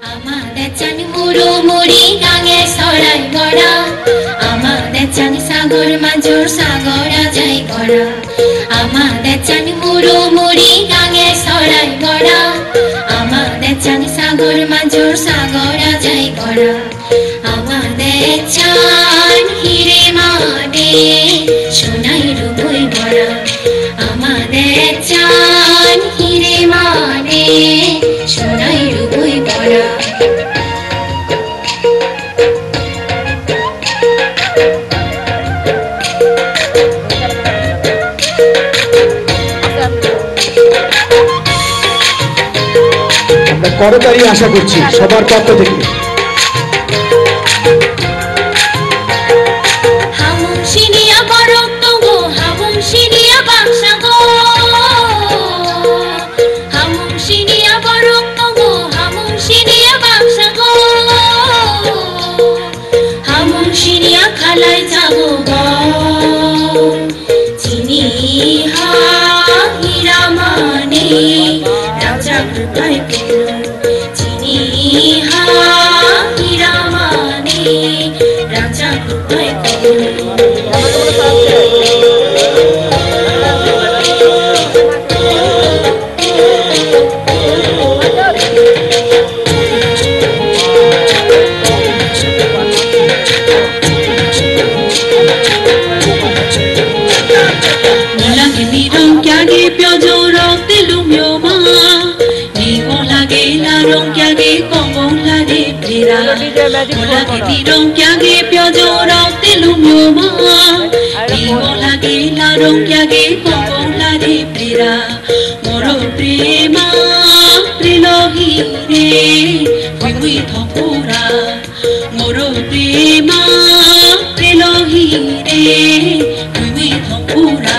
আমাদের চান মুড়ি গাঙে সরাই গড়া আমাদের চান সাগর মাজুর সাগরা যাই গড়া আমাদের চান মুড়ি গাঙে সরাই গড়া আমাদের চান সাগর মাজুর সাগরা যাই গড়া আমাদের চান হিরে মানে সোনাই রূপই গড়া আমাদের চান হিরে মানে সোনাই রূপই গড়া আমরা করতালি আশা করছি সবার পক্ষ থেকে। খালাই যাবো চিনি হীরা মানে রাজা কৃপায় চিনি হীরা মানে রাজা কৃপায় moro prema trilohire fui thopura moro prema trilohire fui thopura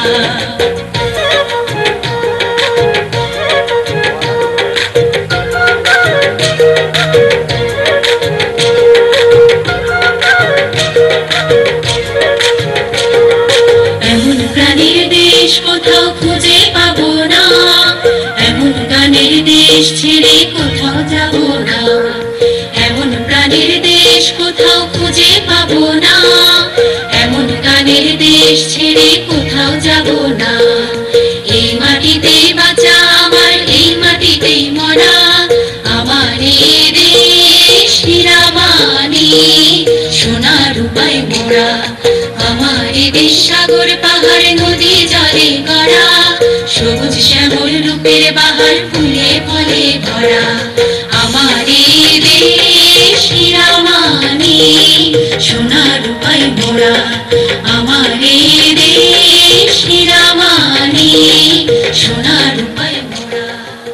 এমন প্রাণীর দেশ কোথাও খুঁজে পাবো না এমন গানের দেশ ছেড়ে কোথাও যাব না এমন প্রাণীর দেশ কোথাও খুঁজে পাবো না এমন গানের দেশ ছেড়ে কোথাও যাব না এই মাটিতে বাঁচা আমার এই মাটিতেই মরা আমার এই দেশ হীরা মানে সোনা রূপায় মোড়া আমার দেশ সাগর পাহাড় নদী জলে গড়া সবুজ শ্যামল রূপের বাহার ফুলে ফলে ভরা আমার দেশ হীরা মানে সোনা রূপায় মোড়া আমার দেশ হীরা মানে সোনা রূপায় মোড়া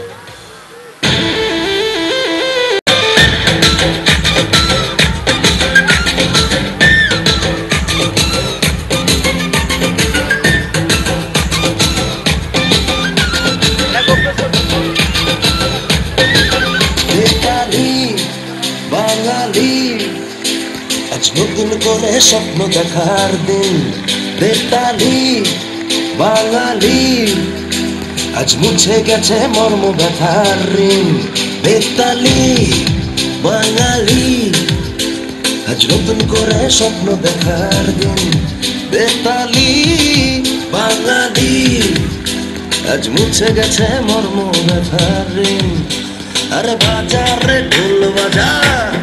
নতুন করে স্বপ্ন দেখার দিন বেতালি বাঙালি আজ মুছে গেছে মর্ম ব্যথার ঋণ বেতালি বাঙালি আজ নতুন করে স্বপ্ন দেখার দিন বেতালি বাঙালি আজ মুছে গেছে মর্ম ব্যথার ঋণ আরে বাজারে ঢোল বাজা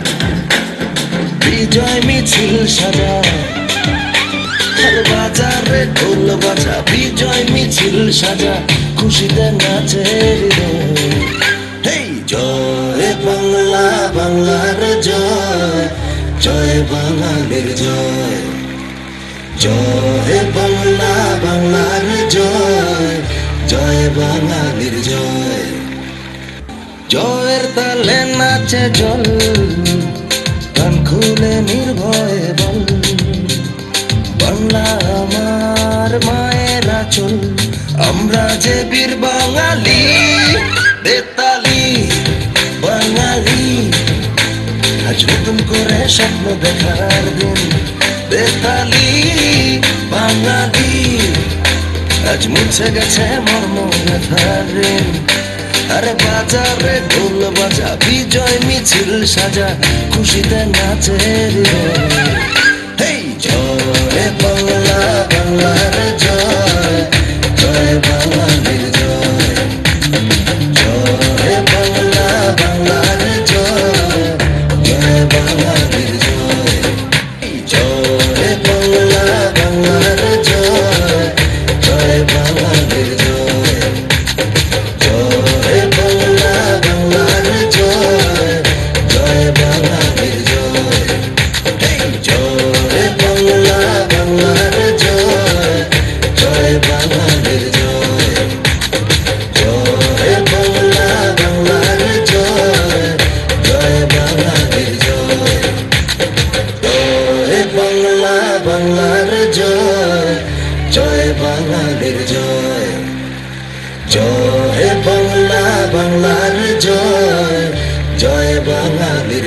বিজয় মিছিল সাজা বাজারে ঢোল বাজা বিজয় মিছিল সাজা খুশিতে নাচে হেই জয় বাংলা বাংলার জয় জয় বাঙালির জয় জয় বাংলা বাংলার জয় জয় বাঙালির জয় জয়ের তালে নাচে জল কান খুলে নির্ভয়ে বল বাংলা আমার মায়ের আঁচল আমরা যে বীর বাঙালি বেতালি বাঙালি আজ নতুন করে স্বপ্ন দেখার দিন বেতালি বাঙালি আজ মুছে গেছে মর্ম ব্যথার ঋণ আরে বাজারে ঢোল বাজা বিজয় মিছিল সাজা খুশিতে নাচে হৃদয়। হেই জয় বাংলা, বাংলার জয়, জয় বাঙালির জয়। জয় বাংলা, বাংলার জয়, জয় বাঙালির জয়। জয় বাংলা, বাংলার জয়, জয় বাঙালির জয়। জয় বাংলা, বাংলার জয়, জয় বাঙালির জয়। হেই জয় বাংলা, বাংলার জয়, জয় বাঙালির জয়। জয় বাংলা, বাংলার জয়, জয় বাঙালির জয়। জয় বাংলা, বাংলার জয়, জয় বাঙালির জয়। জয় বাংলা, বাংলার জয়, জয় বাঙালির